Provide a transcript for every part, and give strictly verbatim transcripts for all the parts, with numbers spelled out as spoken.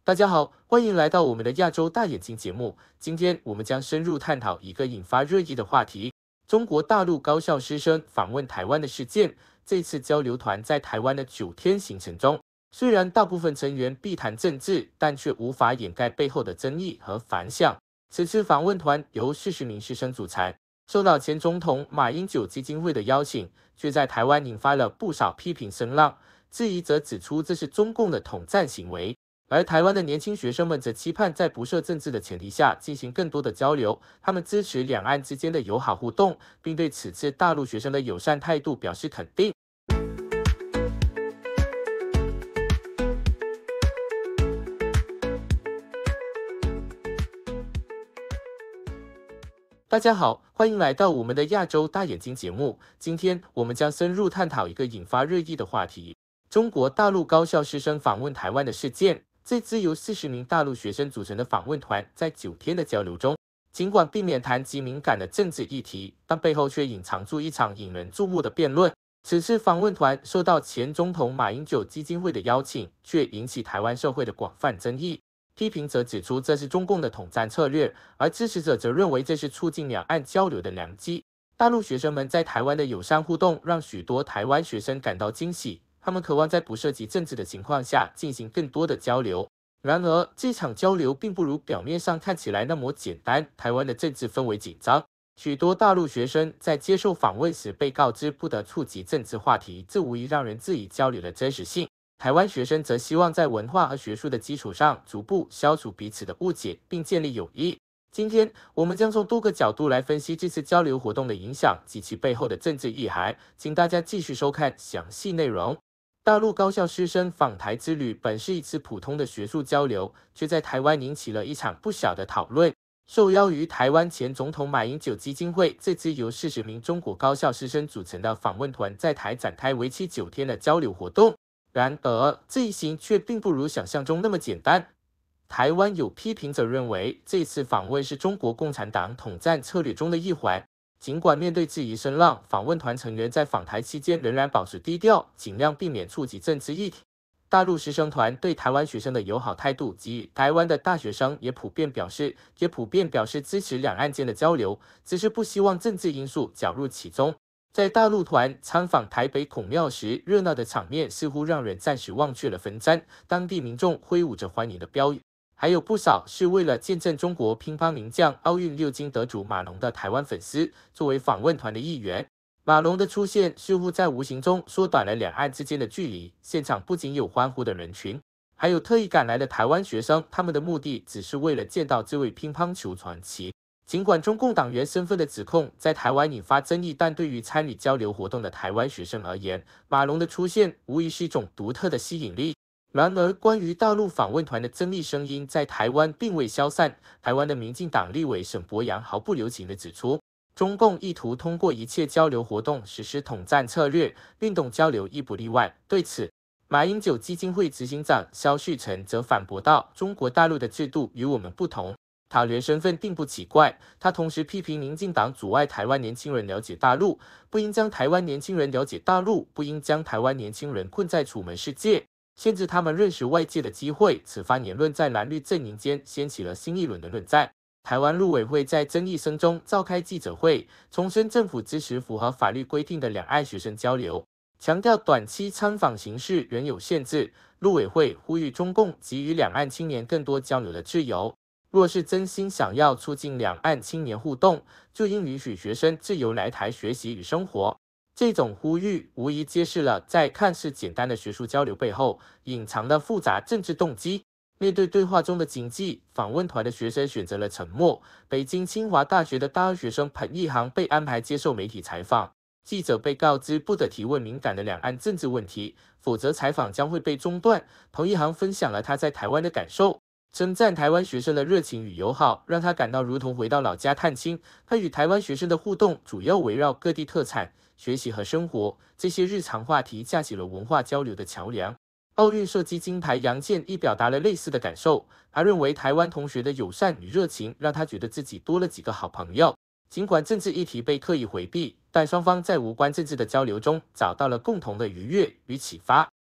大家好，欢迎来到我们的亚洲大眼睛节目。今天我们将深入探讨一个引发热议的话题：中国大陆高校师生访问台湾的事件。这次交流团在台湾的九天行程中，虽然大部分成员避谈政治，但却无法掩盖背后的争议和反响。此次访问团由四十名师生组成，受到前总统马英九基金会的邀请，却在台湾引发了不少批评声浪。质疑则指出这是中共的统战行为。而台湾的年轻学生们则期盼在不涉政治的前提下进行更多的交流，他们支持两岸之间的友好互动，并对此次大陆学生的友善态度表示肯定。大家好，欢迎来到我们的亚洲大眼睛节目。今天我们将深入探讨一个引发热议的话题：中国大陆高校师生访问台湾的事件。这支由四十名大陆学生组成的访问团，在九天的交流中，尽管避免谈及敏感的政治议题，但背后却隐藏住一场引人注目的辩论。此次访问团受到前总统马英九基金会的邀请，却引起台湾社会的广泛争议。批评者指出这是中共的统战策略，而支持者则认为这是促进两岸交流的良机。大陆学生们在台湾的友善互动，让许多台湾学生感到惊喜。他们渴望在不涉及政治的情况下进行更多的交流。然而，这场交流并不如表面上看起来那么简单。台湾的政治氛围紧张，许多大陆学生在接受访问时被告知不得触及政治话题，这无疑让人质疑交流的真实性。台湾学生则希望在文化和学术的基础上逐步消除彼此的误解，并建立友谊。今天，我们将从多个角度来分析这次交流活动的影响及其背后的政治意涵，请大家继续收看详细内容。大陆高校师生访台之旅本是一次普通的学术交流，却在台湾引起了一场不小的讨论。受邀于台湾前总统马英九基金会，这支由四十名中国高校师生组成的访问团在台展开为期九天的交流活动。然而，这一行却并不如想象中那么简单。台湾有批评者认为，这次访问是中国共产党统战策略中的一环。尽管面对质疑声浪，访问团成员在访台期间仍然保持低调，尽量避免触及政治议题。大陆师生团对台湾学生的友好态度，及与台湾的大学生也普遍表示，也普遍表示支持两岸间的交流，只是不希望政治因素搅入其中。在大陆团参访台北孔庙时，热闹的场面似乎让人暂时忘却了纷争，当地民众挥舞着欢迎的标语。还有不少是为了见证中国乒乓名将、奥运六金得主马龙的台湾粉丝，作为访问团的一员。马龙的出现似乎在无形中缩短了两岸之间的距离。现场不仅有欢呼的人群，还有特意赶来的台湾学生，他们的目的只是为了见到这位乒乓球传奇。尽管中共党员身份的指控在台湾引发争议，但对于参与交流活动的台湾学生而言，马龙的出现无疑是一种独特的吸引力。然而，关于大陆访问团的争议声音在台湾并未消散。台湾的民进党立委沈伯洋毫不留情地指出，中共意图通过一切交流活动实施统战策略，运动交流亦不例外。对此，马英九基金会执行长萧旭晨则反驳道：“中国大陆的制度与我们不同，讨员身份并不奇怪。”他同时批评民进党阻碍台湾年轻人了解大陆，不应将台湾年轻人了解大陆，不应将台湾年轻人困在楚门世界，限制他们认识外界的机会。此番言论在蓝绿阵营间掀起了新一轮的论战。台湾陆委会在争议声中召开记者会，重申政府支持符合法律规定的两岸学生交流，强调短期参访形式仍有限制。陆委会呼吁中共给予两岸青年更多交流的自由，若是真心想要促进两岸青年互动，就应允许学生自由来台学习与生活。这种呼吁无疑揭示了在看似简单的学术交流背后隐藏的复杂政治动机。面对对话中的禁忌，访问团的学生选择了沉默。北京清华大学的大二学生彭一航被安排接受媒体采访，记者被告知不得提问敏感的两岸政治问题，否则采访将会被中断。彭一航分享了他在台湾的感受，称赞台湾学生的热情与友好，让他感到如同回到老家探亲。他与台湾学生的互动主要围绕各地特产、学习和生活，这些日常话题架起了文化交流的桥梁。奥运射击金牌杨健亦表达了类似的感受，他认为台湾同学的友善与热情让他觉得自己多了几个好朋友。尽管政治议题被刻意回避，但双方在无关政治的交流中找到了共同的愉悦与启发。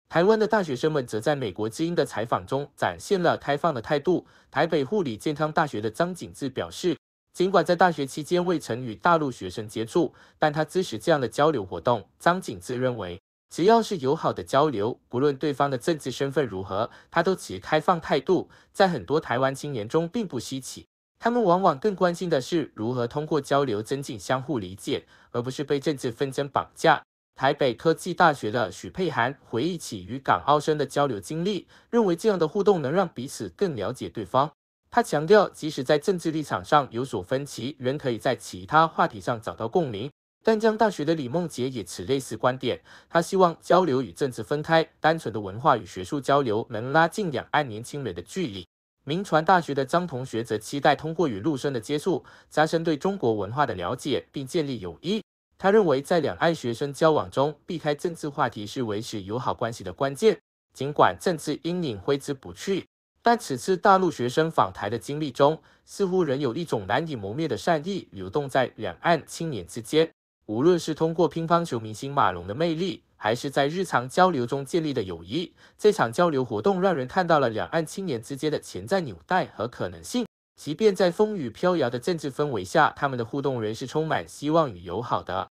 台湾的大学生们则在美国之音的采访中展现了开放的态度。台北护理健康大学的张景志表示，尽管在大学期间未曾与大陆学生接触，但他支持这样的交流活动。张景志认为，只要是友好的交流，不论对方的政治身份如何，他都持开放态度，在很多台湾青年中并不稀奇。他们往往更关心的是如何通过交流增进相互理解，而不是被政治纷争绑架。台北科技大学的许佩涵回忆起与港澳生的交流经历，认为这样的互动能让彼此更了解对方。他强调，即使在政治立场上有所分歧，仍可以在其他话题上找到共鸣。淡江大学的李梦洁也持类似观点，他希望交流与政治分开，单纯的文化与学术交流能拉近两岸年轻人的距离。铭传大学的张同学则期待通过与陆生的接触，加深对中国文化的了解，并建立友谊。他认为，在两岸学生交往中，避开政治话题是维持友好关系的关键。尽管政治阴影挥之不去，但此次大陆学生访台的经历中，似乎仍有一种难以磨灭的善意流动在两岸青年之间。无论是通过乒乓球明星马龙的魅力，还是在日常交流中建立的友谊，这场交流活动让人看到了两岸青年之间的潜在纽带和可能性。即便在风雨飘摇的政治氛围下，他们的互动仍是充满希望与友好的。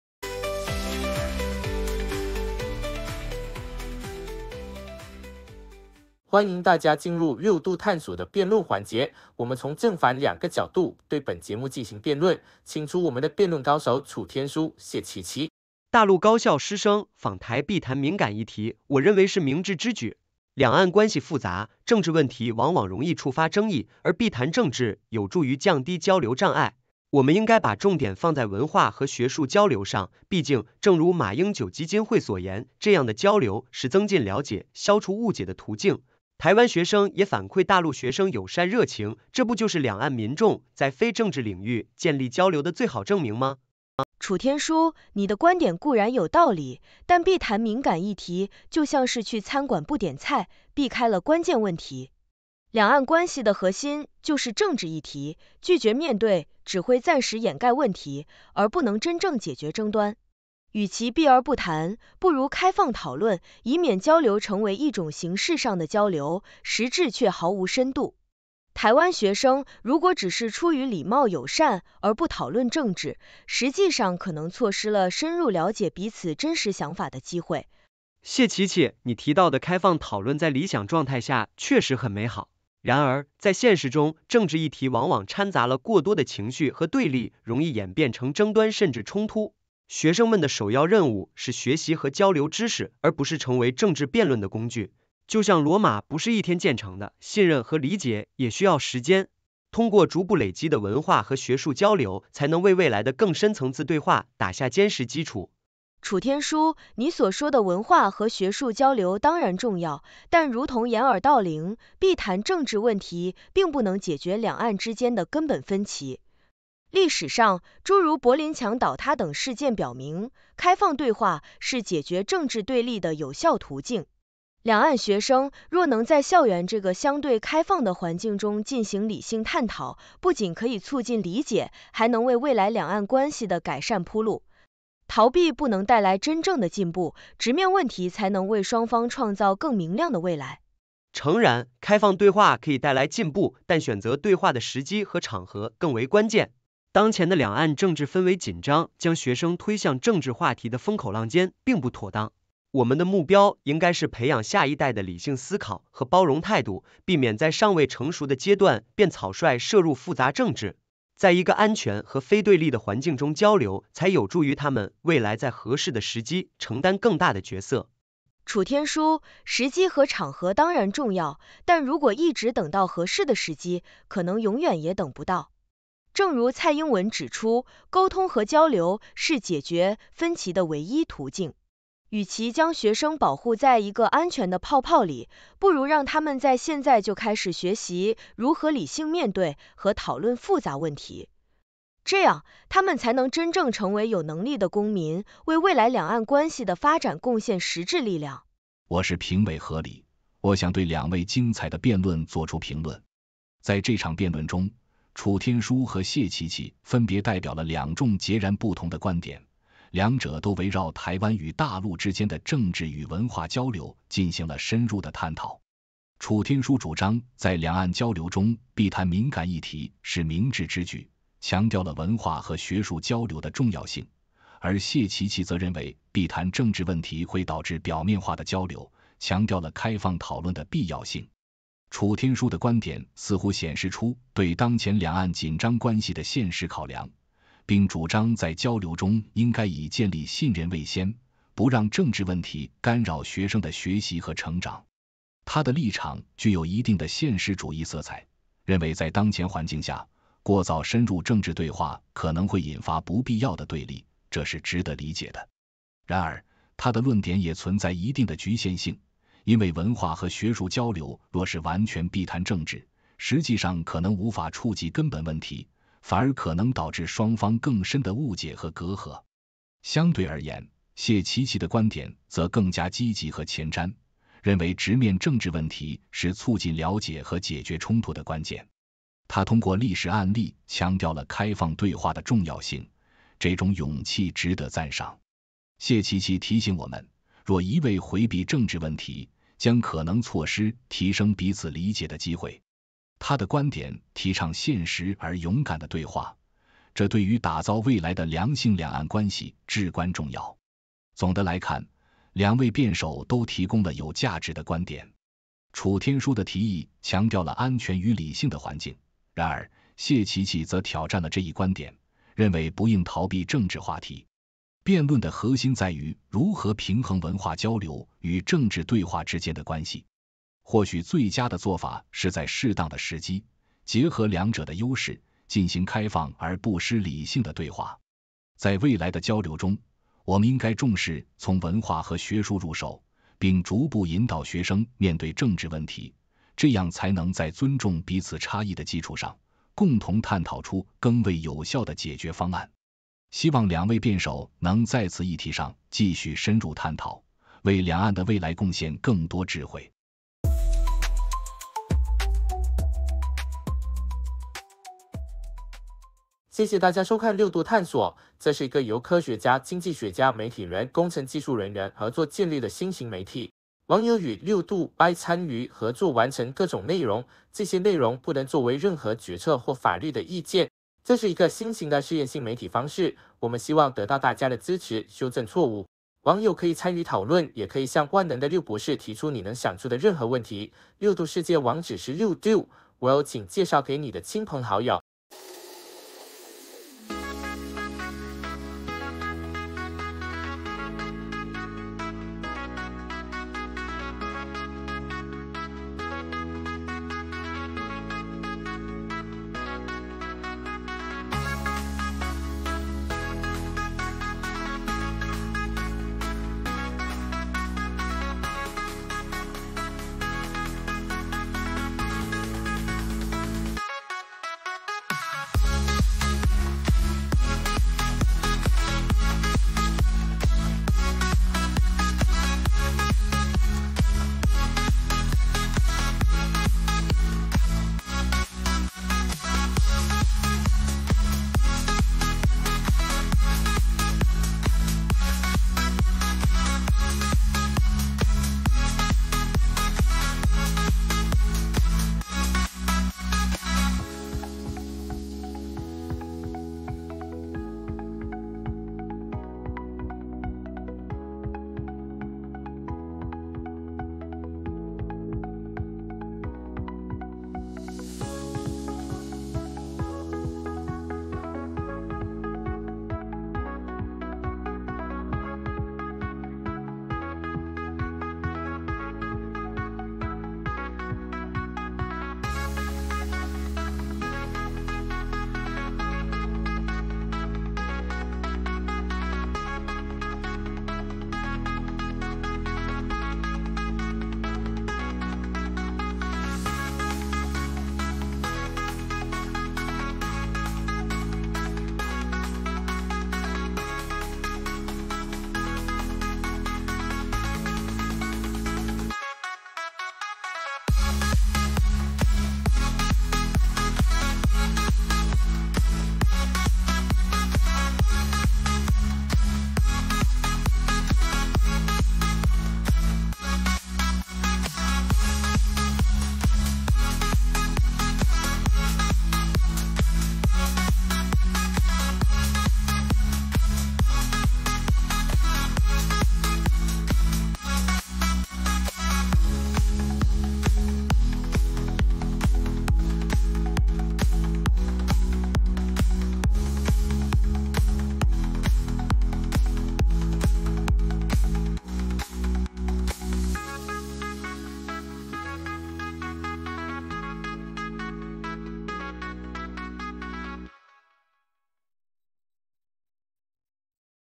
欢迎大家进入热度探索的辩论环节，我们从正反两个角度对本节目进行辩论，请出我们的辩论高手楚天舒、谢琪琪。 大陆高校师生访台必谈敏感议题，我认为是明智之举。两岸关系复杂，政治问题往往容易触发争议，而必谈政治有助于降低交流障碍。我们应该把重点放在文化和学术交流上，毕竟，正如马英九基金会所言，这样的交流是增进了解、消除误解的途径。台湾学生也反馈大陆学生友善热情，这不就是两岸民众在非政治领域建立交流的最好证明吗？ 楚天舒，你的观点固然有道理，但避谈敏感议题就像是去餐馆不点菜，避开了关键问题。两岸关系的核心就是政治议题，拒绝面对只会暂时掩盖问题，而不能真正解决争端。与其避而不谈，不如开放讨论，以免交流成为一种形式上的交流，实质却毫无深度。台湾学生如果只是出于礼貌友善而不讨论政治，实际上可能错失了深入了解彼此真实想法的机会。 谢琪琪，你提到的开放讨论在理想状态下确实很美好，然而在现实中，政治议题往往掺杂了过多的情绪和对立，容易演变成争端甚至冲突。学生们的首要任务是学习和交流知识，而不是成为政治辩论的工具。就像罗马不是一天建成的，信任和理解也需要时间。通过逐步累积的文化和学术交流，才能为未来的更深层次对话打下坚实基础。 楚天舒，你所说的文化和学术交流当然重要，但如同掩耳盗铃，避谈政治问题并不能解决两岸之间的根本分歧。历史上，诸如柏林墙倒塌等事件表明，开放对话是解决政治对立的有效途径。两岸学生若能在校园这个相对开放的环境中进行理性探讨，不仅可以促进理解，还能为未来两岸关系的改善铺路。逃避不能带来真正的进步，直面问题才能为双方创造更明亮的未来。 诚然，开放对话可以带来进步，但选择对话的时机和场合更为关键。当前的两岸政治氛围紧张，将学生推向政治话题的风口浪尖并不妥当。我们的目标应该是培养下一代的理性思考和包容态度，避免在尚未成熟的阶段便草率涉入复杂政治。在一个安全和非对立的环境中交流，才有助于他们未来在合适的时机承担更大的角色。 楚天舒，时机和场合当然重要，但如果一直等到合适的时机，可能永远也等不到。正如蔡英文指出，沟通和交流是解决分歧的唯一途径。与其将学生保护在一个安全的泡泡里，不如让他们在现在就开始学习如何理性面对和讨论复杂问题。这样，他们才能真正成为有能力的公民，为未来两岸关系的发展贡献实质力量。 我是评委合理，我想对两位精彩的辩论做出评论。在这场辩论中，楚天舒和谢琪琪分别代表了两种截然不同的观点， 两者都围绕台湾与大陆之间的政治与文化交流进行了深入的探讨。楚天舒主张在两岸交流中避谈敏感议题是明智之举，强调了文化和学术交流的重要性，而谢其其则认为避谈政治问题会导致表面化的交流，强调了开放讨论的必要性。楚天舒的观点似乎显示出对当前两岸紧张关系的现实考量，并主张在交流中应该以建立信任为先，不让政治问题干扰学生的学习和成长。他的立场具有一定的现实主义色彩，认为在当前环境下，过早深入政治对话可能会引发不必要的对立，这是值得理解的。然而，他的论点也存在一定的局限性，因为文化和学术交流若是完全避谈政治，实际上可能无法触及根本问题，反而可能导致双方更深的误解和隔阂。相对而言，谢其其的观点则更加积极和前瞻，认为直面政治问题是促进了解和解决冲突的关键。他通过历史案例强调了开放对话的重要性，这种勇气值得赞赏。谢其其提醒我们，若一味回避政治问题，将可能错失提升彼此理解的机会。他的观点提倡现实而勇敢的对话，这对于打造未来的良性两岸关系至关重要。总的来看，两位辩手都提供了有价值的观点。楚天舒的提议强调了安全与理性的环境，然而谢其其则挑战了这一观点，认为不应逃避政治话题。辩论的核心在于如何平衡文化交流与政治对话之间的关系。或许最佳的做法是在适当的时机，结合两者的优势，进行开放而不失理性的对话。在未来的交流中，我们应该重视从文化和学术入手，并逐步引导学生面对政治问题，这样才能在尊重彼此差异的基础上，共同探讨出更为有效的解决方案。希望两位辩手能在此议题上继续深入探讨，为两岸的未来贡献更多智慧。 谢谢大家收看六度探索，这是一个由科学家、经济学家、媒体人、工程技术人员合作建立的新型媒体。网友与六度 by 参与合作完成各种内容，这些内容不能作为任何决策或法律的意见。这是一个新型的试验性媒体方式，我们希望得到大家的支持，修正错误。网友可以参与讨论，也可以向万能的六博士提出你能想出的任何问题。六度世界网址是六度，我有请介绍给你的亲朋好友。